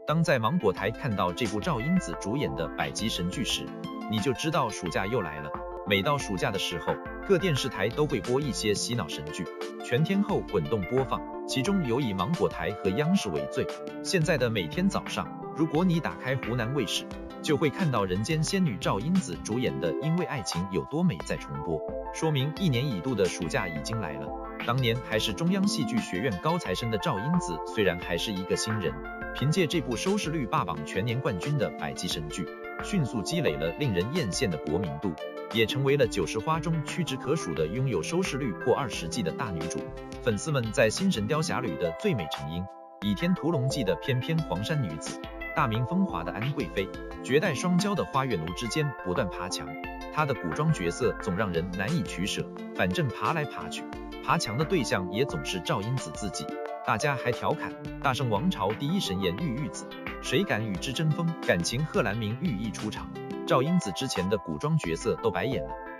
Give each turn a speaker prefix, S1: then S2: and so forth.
S1: 当在芒果台看到这部赵英子主演的百集神剧时，你就知道暑假又来了。每到暑假的时候，各电视台都会播一些洗脑神剧，全天候滚动播放，其中有以芒果台和央视为最。现在的每天早上，如果你打开湖南卫视，就会看到人间仙女赵英子主演的《因为爱情有多美》在重播，说明一年一度的暑假已经来了。当年还是中央戏剧学院高材生的赵英子，虽然还是一个新人，凭借这部收视率霸榜全年冠军的百集神剧，迅速积累了令人艳羡的国民度，也成为了90花中屈指可数的拥有收视率破20季的大女主。粉丝们在《新神雕侠侣》的最美成英，《倚天屠龙记》的翩翩黄山女子，大明风华的安贵妃，绝代双骄的花月奴之间不断爬墙。她的古装角色总让人难以取舍，反正爬来爬去，爬墙的对象也总是赵英子自己。大家还调侃大圣王朝第一神颜玉玉子，谁敢与之争锋？感情贺兰明玉一出场，赵英子之前的古装角色都白演了。